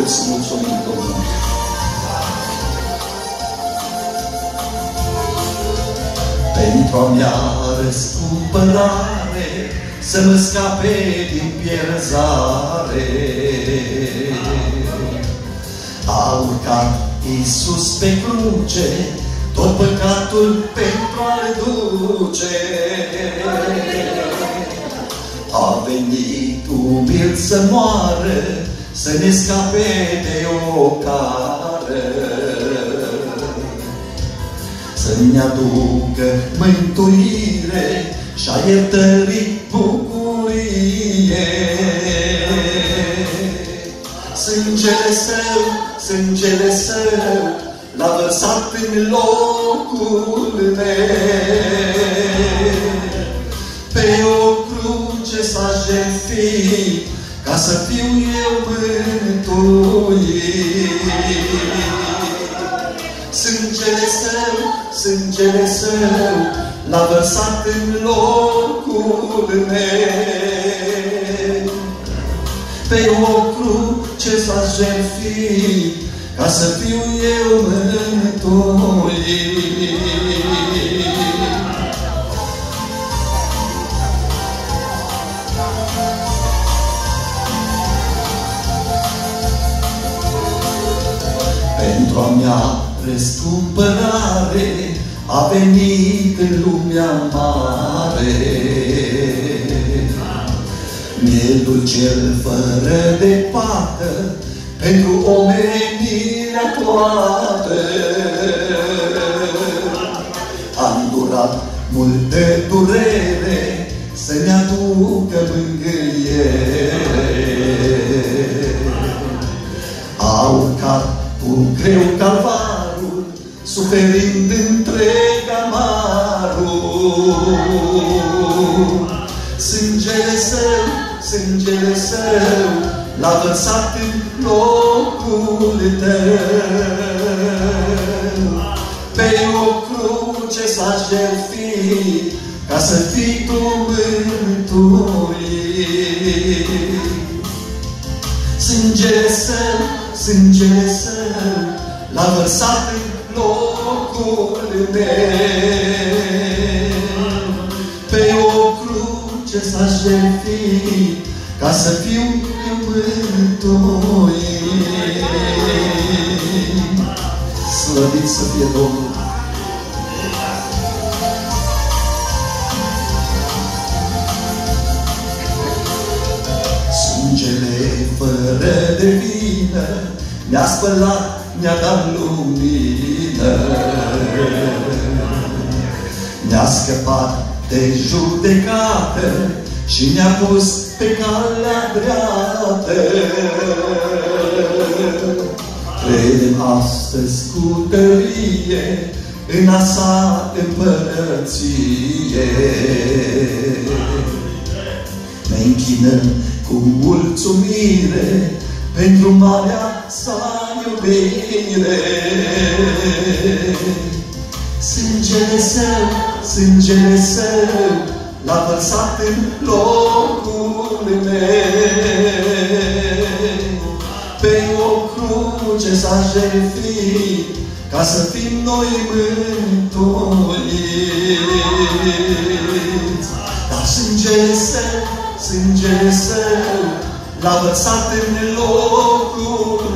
Îți mulțumim, Domnule. Pentru a mea răscumpărare, să mă scape din pierzare, a urcat Iisus pe cruce, tot păcatul pentru a-L duce. A venit umil să moară, să ne scape de ocară, să-mi aducă mântuire și-a iertării bucurie. Sângele Său l-a vărsat în locul meu, pe o cruce s-a jertfit, ca să fiu eu mântuit. Sângele Său l-a vărsat în locul meu, pe o cruce s-a jertfit, ca să fiu eu mântuit. Pentru a mea răscumpărare a venit în lumea mare, mielul cel fără de pată, pentru omenirea toată. A îndurat multă durere, să ne aducă mângâiere. A urcat cu greu calvarul, suferind întreg amarul. Sângele Său l-a vărsat în locul tău, pe o cruce s-a jertfit, ca să fii tu mântuit. Sângele Său l-a vărsat în locul meu, pe o cruce s-a jertfit, ca să fiu eu mântuit. Slăvit să fie Domnul! Sângele fără de vină ne-a spălat, ne-a dat lumină, ne-a scăpat de judecată și ne-a pus pe calea dreaptă. Credem astăzi cu tărie în a sa împărăție. Ne închinăm cu mulțumire pentru marea sa iubire. Sângele Său l-a vărsat în locul meu, pe o cruce s-a jertfit, ca să fim noi mântuiți. Dar sângele Său l-a vărsat în locul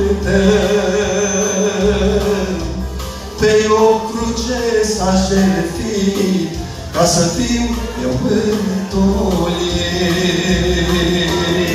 tău, pe o cruce s-a jertfit, ca să fiu eu mântuit.